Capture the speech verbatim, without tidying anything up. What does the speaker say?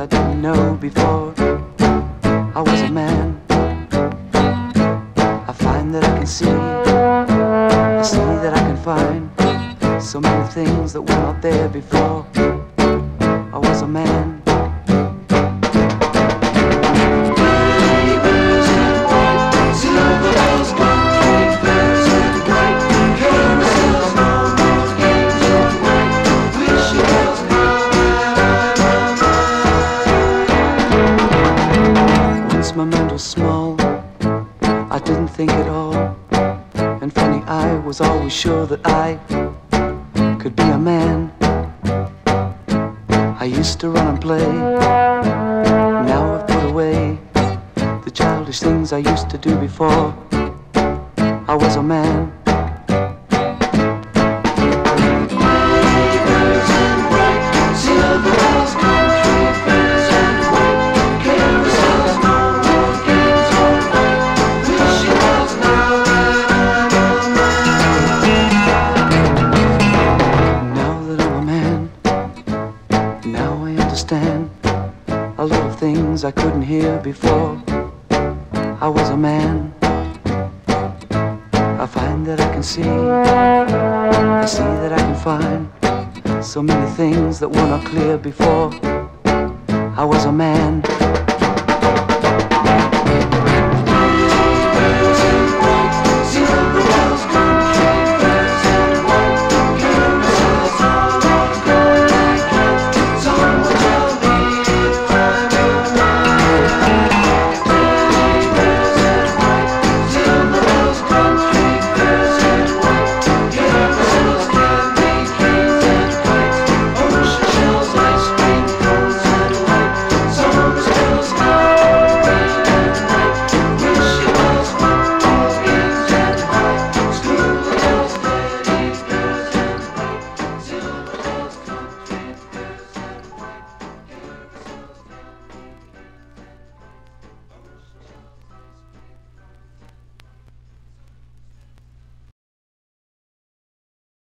I didn't know before I was a man. I find that I can see, I see that I can find so many things that were not there before I was a man. My mind was small, I didn't think at all, and funny, I was always sure that I could be a man. I used to run and play, now I've put away the childish things I used to do before I was a man. A lot of things I couldn't hear before I was a man. I find that I can see, I see that I can find so many things that were not clear before I was a man.